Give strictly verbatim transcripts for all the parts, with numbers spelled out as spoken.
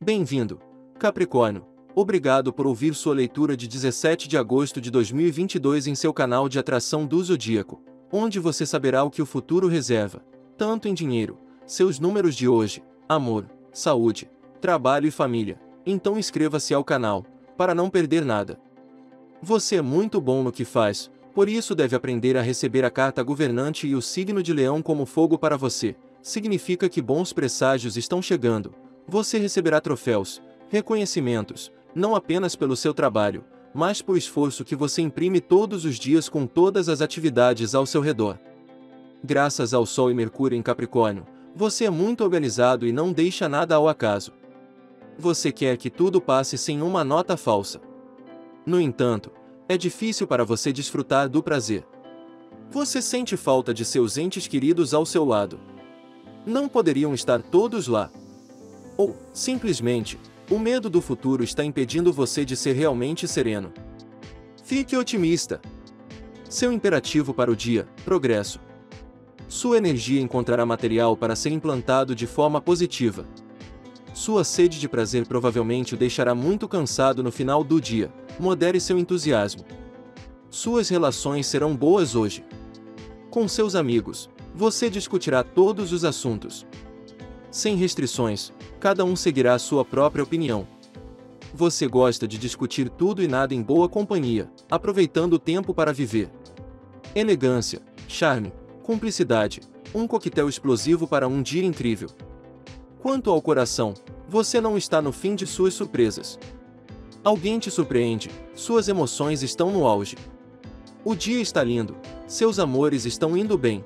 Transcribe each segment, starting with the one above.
Bem-vindo, Capricórnio. Obrigado por ouvir sua leitura de dezessete de agosto de dois mil e vinte e dois em seu canal de atração do Zodíaco, onde você saberá o que o futuro reserva, tanto em dinheiro, seus números de hoje, amor, saúde, trabalho e família. Então inscreva-se ao canal, para não perder nada. Você é muito bom no que faz, por isso deve aprender a receber a carta governante e o signo de Leão como fogo para você. Significa que bons presságios estão chegando. Você receberá troféus, reconhecimentos, não apenas pelo seu trabalho, mas por esforço que você imprime todos os dias com todas as atividades ao seu redor. Graças ao Sol e Mercúrio em Capricórnio, você é muito organizado e não deixa nada ao acaso. Você quer que tudo passe sem uma nota falsa. No entanto, é difícil para você desfrutar do prazer. Você sente falta de seus entes queridos ao seu lado. Não poderiam estar todos lá. Ou, simplesmente, o medo do futuro está impedindo você de ser realmente sereno. Fique otimista. Seu imperativo para o dia: progresso. Sua energia encontrará material para ser implantado de forma positiva. Sua sede de prazer provavelmente o deixará muito cansado no final do dia. Modere seu entusiasmo. Suas relações serão boas hoje. Com seus amigos, você discutirá todos os assuntos. Sem restrições, cada um seguirá sua própria opinião. Você gosta de discutir tudo e nada em boa companhia, aproveitando o tempo para viver. Elegância, charme, cumplicidade, um coquetel explosivo para um dia incrível. Quanto ao coração, você não está no fim de suas surpresas. Alguém te surpreende, suas emoções estão no auge. O dia está lindo, seus amores estão indo bem.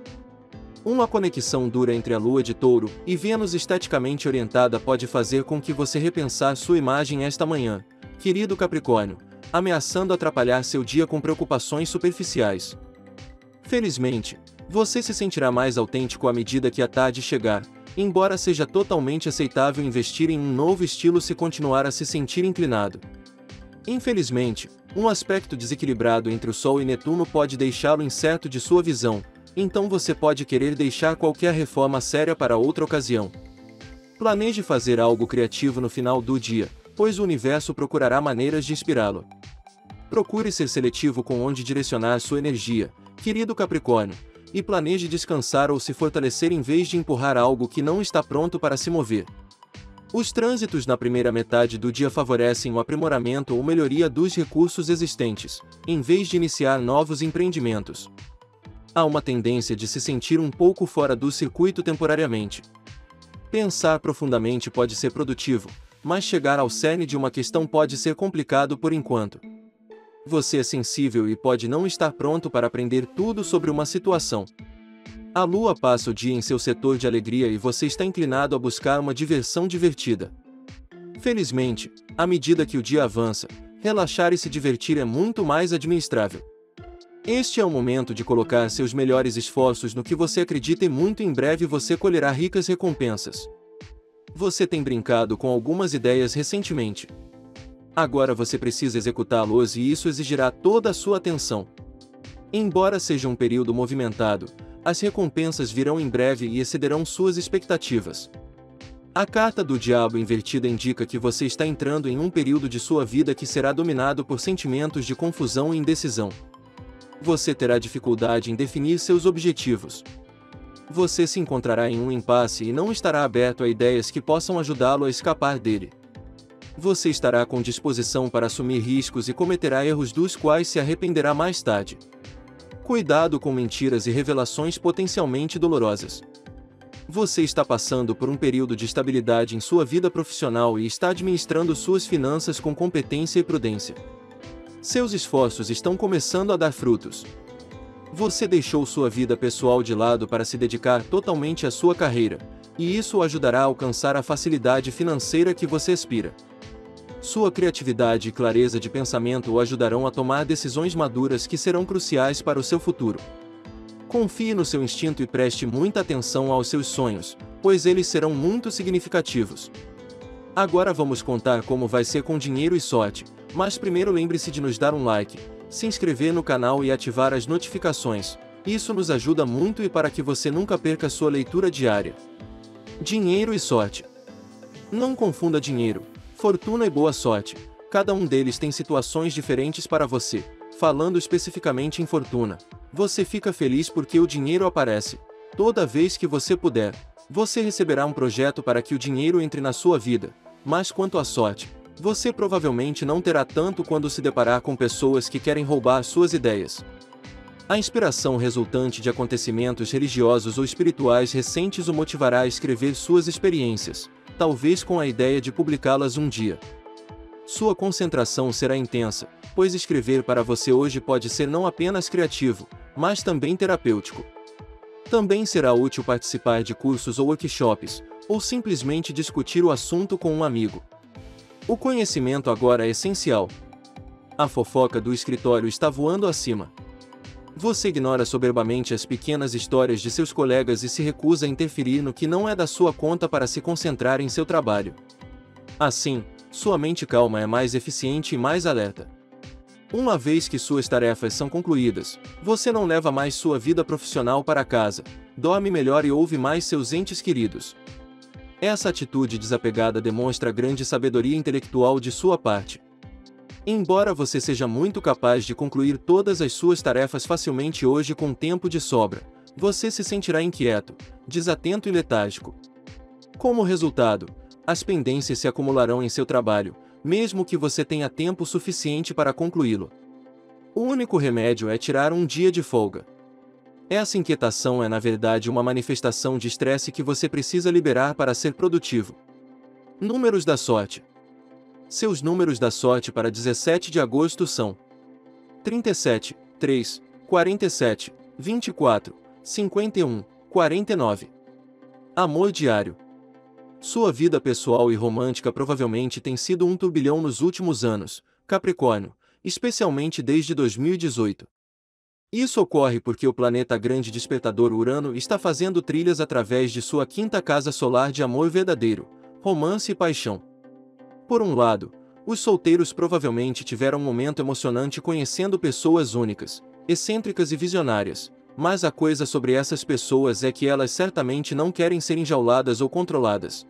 Uma conexão dura entre a Lua de Touro e Vênus esteticamente orientada pode fazer com que você repensar sua imagem esta manhã, querido Capricórnio, ameaçando atrapalhar seu dia com preocupações superficiais. Felizmente, você se sentirá mais autêntico à medida que a tarde chegar, embora seja totalmente aceitável investir em um novo estilo se continuar a se sentir inclinado. Infelizmente, um aspecto desequilibrado entre o Sol e Netuno pode deixá-lo incerto de sua visão, então você pode querer deixar qualquer reforma séria para outra ocasião. Planeje fazer algo criativo no final do dia, pois o universo procurará maneiras de inspirá-lo. Procure ser seletivo com onde direcionar sua energia, querido Capricórnio, e planeje descansar ou se fortalecer em vez de empurrar algo que não está pronto para se mover. Os trânsitos na primeira metade do dia favorecem o aprimoramento ou melhoria dos recursos existentes, em vez de iniciar novos empreendimentos. Há uma tendência de se sentir um pouco fora do circuito temporariamente. Pensar profundamente pode ser produtivo, mas chegar ao cerne de uma questão pode ser complicado por enquanto. Você é sensível e pode não estar pronto para aprender tudo sobre uma situação. A Lua passa o dia em seu setor de alegria e você está inclinado a buscar uma diversão divertida. Felizmente, à medida que o dia avança, relaxar e se divertir é muito mais administrável. Este é o momento de colocar seus melhores esforços no que você acredita e muito em breve você colherá ricas recompensas. Você tem brincado com algumas ideias recentemente. Agora você precisa executá-los e isso exigirá toda a sua atenção. Embora seja um período movimentado, as recompensas virão em breve e excederão suas expectativas. A carta do diabo invertida indica que você está entrando em um período de sua vida que será dominado por sentimentos de confusão e indecisão. Você terá dificuldade em definir seus objetivos. Você se encontrará em um impasse e não estará aberto a ideias que possam ajudá-lo a escapar dele. Você estará com disposição para assumir riscos e cometerá erros dos quais se arrependerá mais tarde. Cuidado com mentiras e revelações potencialmente dolorosas. Você está passando por um período de estabilidade em sua vida profissional e está administrando suas finanças com competência e prudência. Seus esforços estão começando a dar frutos. Você deixou sua vida pessoal de lado para se dedicar totalmente à sua carreira, e isso o ajudará a alcançar a facilidade financeira que você aspira. Sua criatividade e clareza de pensamento o ajudarão a tomar decisões maduras que serão cruciais para o seu futuro. Confie no seu instinto e preste muita atenção aos seus sonhos, pois eles serão muito significativos. Agora vamos contar como vai ser com dinheiro e sorte, mas primeiro lembre-se de nos dar um like, se inscrever no canal e ativar as notificações. Isso nos ajuda muito e para que você nunca perca sua leitura diária. Dinheiro e sorte. Não confunda dinheiro, fortuna e boa sorte. Cada um deles tem situações diferentes para você. Falando especificamente em fortuna, você fica feliz porque o dinheiro aparece. Toda vez que você puder, você receberá um projeto para que o dinheiro entre na sua vida. Mas quanto à sorte, você provavelmente não terá tanto quando se deparar com pessoas que querem roubar suas ideias. A inspiração resultante de acontecimentos religiosos ou espirituais recentes o motivará a escrever suas experiências, talvez com a ideia de publicá-las um dia. Sua concentração será intensa, pois escrever para você hoje pode ser não apenas criativo, mas também terapêutico. Também será útil participar de cursos ou workshops, ou simplesmente discutir o assunto com um amigo. O conhecimento agora é essencial. A fofoca do escritório está voando acima. Você ignora soberbamente as pequenas histórias de seus colegas e se recusa a interferir no que não é da sua conta para se concentrar em seu trabalho. Assim, sua mente calma é mais eficiente e mais alerta. Uma vez que suas tarefas são concluídas, você não leva mais sua vida profissional para casa, dorme melhor e ouve mais seus entes queridos. Essa atitude desapegada demonstra grande sabedoria intelectual de sua parte. Embora você seja muito capaz de concluir todas as suas tarefas facilmente hoje com tempo de sobra, você se sentirá inquieto, desatento e letárgico. Como resultado, as pendências se acumularão em seu trabalho, mesmo que você tenha tempo suficiente para concluí-lo. O único remédio é tirar um dia de folga. Essa inquietação é na verdade uma manifestação de estresse que você precisa liberar para ser produtivo. Números da sorte. Seus números da sorte para dezessete de agosto são trinta e sete, três, quarenta e sete, vinte e quatro, cinquenta e um, quarenta e nove. Amor diário. Sua vida pessoal e romântica provavelmente tem sido um turbilhão nos últimos anos, Capricórnio, especialmente desde dois mil e dezoito. Isso ocorre porque o planeta grande despertador Urano está fazendo trilhas através de sua quinta casa solar de amor verdadeiro, romance e paixão. Por um lado, os solteiros provavelmente tiveram um momento emocionante conhecendo pessoas únicas, excêntricas e visionárias, mas a coisa sobre essas pessoas é que elas certamente não querem ser enjauladas ou controladas.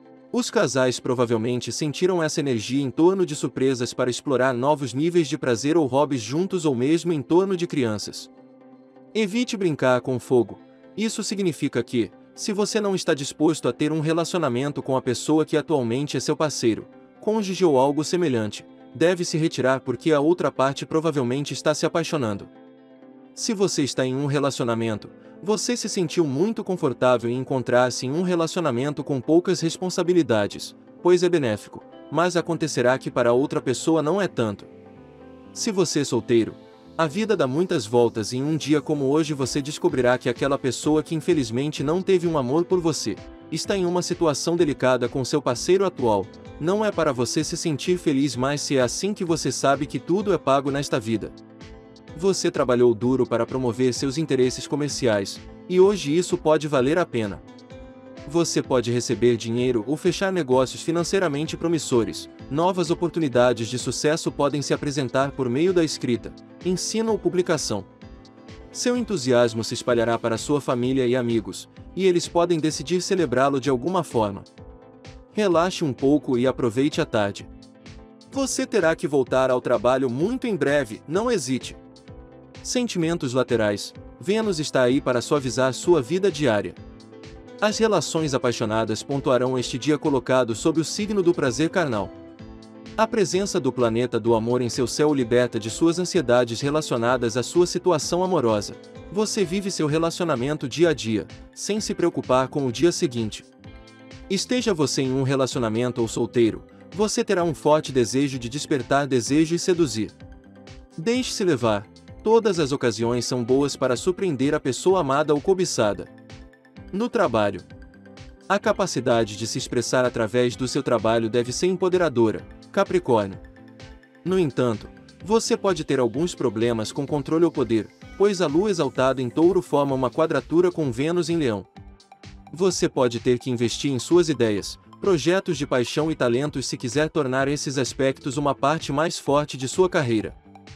Os casais provavelmente sentiram essa energia em torno de surpresas para explorar novos níveis de prazer ou hobbies juntos ou mesmo em torno de crianças. Evite brincar com fogo. Isso significa que, se você não está disposto a ter um relacionamento com a pessoa que atualmente é seu parceiro, cônjuge ou algo semelhante, deve se retirar porque a outra parte provavelmente está se apaixonando. Se você está em um relacionamento, você se sentiu muito confortável em encontrar-se em um relacionamento com poucas responsabilidades, pois é benéfico, mas acontecerá que para outra pessoa não é tanto. Se você é solteiro, a vida dá muitas voltas e em um dia como hoje você descobrirá que aquela pessoa que infelizmente não teve um amor por você, está em uma situação delicada com seu parceiro atual. Não é para você se sentir feliz, mas se é assim que você sabe que tudo é pago nesta vida. Você trabalhou duro para promover seus interesses comerciais, e hoje isso pode valer a pena. Você pode receber dinheiro ou fechar negócios financeiramente promissores. Novas oportunidades de sucesso podem se apresentar por meio da escrita, ensino ou publicação. Seu entusiasmo se espalhará para sua família e amigos, e eles podem decidir celebrá-lo de alguma forma. Relaxe um pouco e aproveite a tarde. Você terá que voltar ao trabalho muito em breve, não hesite. Sentimentos laterais. Vênus está aí para suavizar sua vida diária. As relações apaixonadas pontuarão este dia colocado sob o signo do prazer carnal. A presença do planeta do amor em seu céu o liberta de suas ansiedades relacionadas à sua situação amorosa. Você vive seu relacionamento dia a dia, sem se preocupar com o dia seguinte. Esteja você em um relacionamento ou solteiro, você terá um forte desejo de despertar desejo e seduzir. Deixe-se levar. Todas as ocasiões são boas para surpreender a pessoa amada ou cobiçada. No trabalho. A capacidade de se expressar através do seu trabalho deve ser empoderadora, Capricórnio. No entanto, você pode ter alguns problemas com controle ou poder, pois a Lua exaltada em Touro forma uma quadratura com Vênus em Leão. Você pode ter que investir em suas ideias, projetos de paixão e talentos se quiser tornar esses aspectos uma parte mais forte de sua carreira.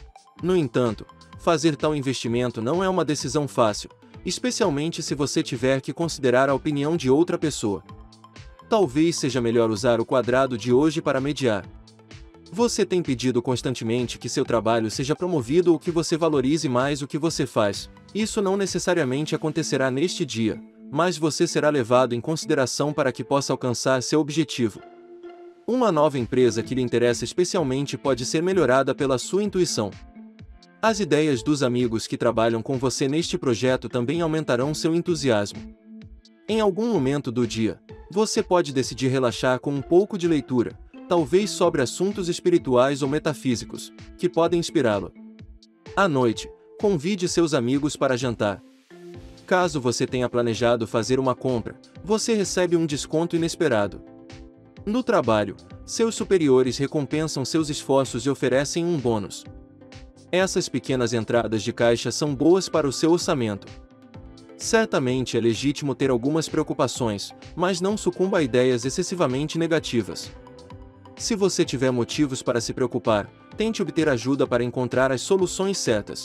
No entanto, fazer tal investimento não é uma decisão fácil, especialmente se você tiver que considerar a opinião de outra pessoa. Talvez seja melhor usar o quadrado de hoje para mediar. Você tem pedido constantemente que seu trabalho seja promovido ou que você valorize mais o que você faz. Isso não necessariamente acontecerá neste dia, mas você será levado em consideração para que possa alcançar seu objetivo. Uma nova empresa que lhe interessa especialmente pode ser melhorada pela sua intuição. As ideias dos amigos que trabalham com você neste projeto também aumentarão seu entusiasmo. Em algum momento do dia, você pode decidir relaxar com um pouco de leitura, talvez sobre assuntos espirituais ou metafísicos, que podem inspirá-lo. À noite, convide seus amigos para jantar. Caso você tenha planejado fazer uma compra, você recebe um desconto inesperado. No trabalho, seus superiores recompensam seus esforços e oferecem um bônus. Essas pequenas entradas de caixa são boas para o seu orçamento. Certamente é legítimo ter algumas preocupações, mas não sucumba a ideias excessivamente negativas. Se você tiver motivos para se preocupar, tente obter ajuda para encontrar as soluções certas.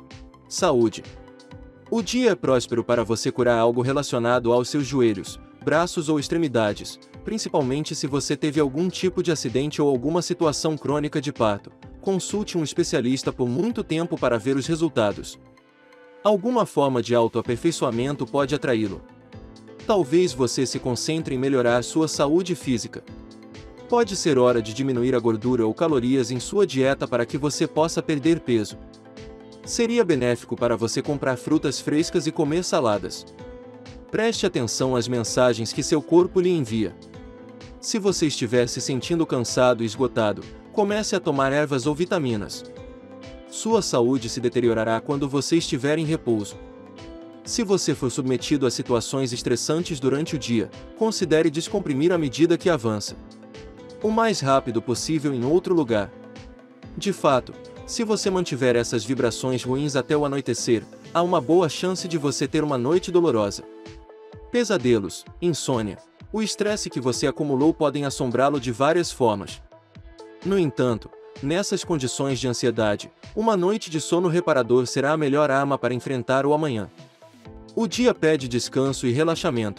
Saúde. O dia é próspero para você curar algo relacionado aos seus joelhos, braços ou extremidades, principalmente se você teve algum tipo de acidente ou alguma situação crônica de parto. Consulte um especialista por muito tempo para ver os resultados. Alguma forma de autoaperfeiçoamento pode atraí-lo. Talvez você se concentre em melhorar sua saúde física. Pode ser hora de diminuir a gordura ou calorias em sua dieta para que você possa perder peso. Seria benéfico para você comprar frutas frescas e comer saladas. Preste atenção às mensagens que seu corpo lhe envia. Se você estiver se sentindo cansado e esgotado, comece a tomar ervas ou vitaminas. Sua saúde se deteriorará quando você estiver em repouso. Se você for submetido a situações estressantes durante o dia, considere descomprimir à medida que avança. O mais rápido possível em outro lugar. De fato, se você mantiver essas vibrações ruins até o anoitecer, há uma boa chance de você ter uma noite dolorosa. Pesadelos, insônia, o estresse que você acumulou podem assombrá-lo de várias formas. No entanto, nessas condições de ansiedade, uma noite de sono reparador será a melhor arma para enfrentar o amanhã. O dia pede descanso e relaxamento.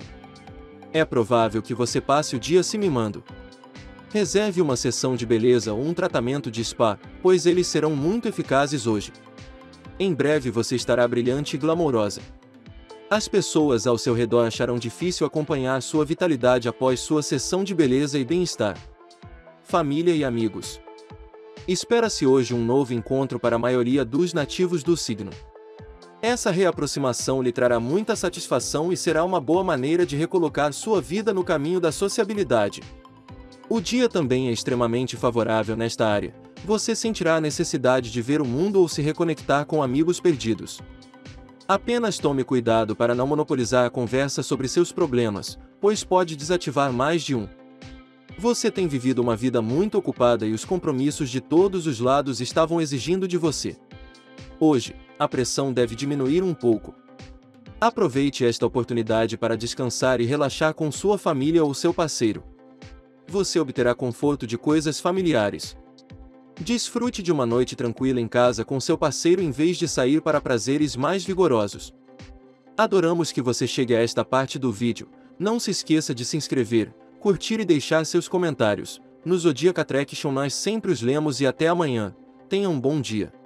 É provável que você passe o dia se mimando. Reserve uma sessão de beleza ou um tratamento de spa, pois eles serão muito eficazes hoje. Em breve você estará brilhante e glamourosa. As pessoas ao seu redor acharão difícil acompanhar sua vitalidade após sua sessão de beleza e bem-estar. Família e amigos. Espera-se hoje um novo encontro para a maioria dos nativos do signo. Essa reaproximação lhe trará muita satisfação e será uma boa maneira de recolocar sua vida no caminho da sociabilidade. O dia também é extremamente favorável nesta área. Você sentirá a necessidade de ver o mundo ou se reconectar com amigos perdidos. Apenas tome cuidado para não monopolizar a conversa sobre seus problemas, pois pode desativar mais de um. Você tem vivido uma vida muito ocupada e os compromissos de todos os lados estavam exigindo de você. Hoje, a pressão deve diminuir um pouco. Aproveite esta oportunidade para descansar e relaxar com sua família ou seu parceiro. Você obterá conforto de coisas familiares. Desfrute de uma noite tranquila em casa com seu parceiro em vez de sair para prazeres mais vigorosos. Adoramos que você chegue a esta parte do vídeo. Não se esqueça de se inscrever, curtir e deixar seus comentários. No Zodiac Attraction nós sempre os lemos e até amanhã. Tenha um bom dia.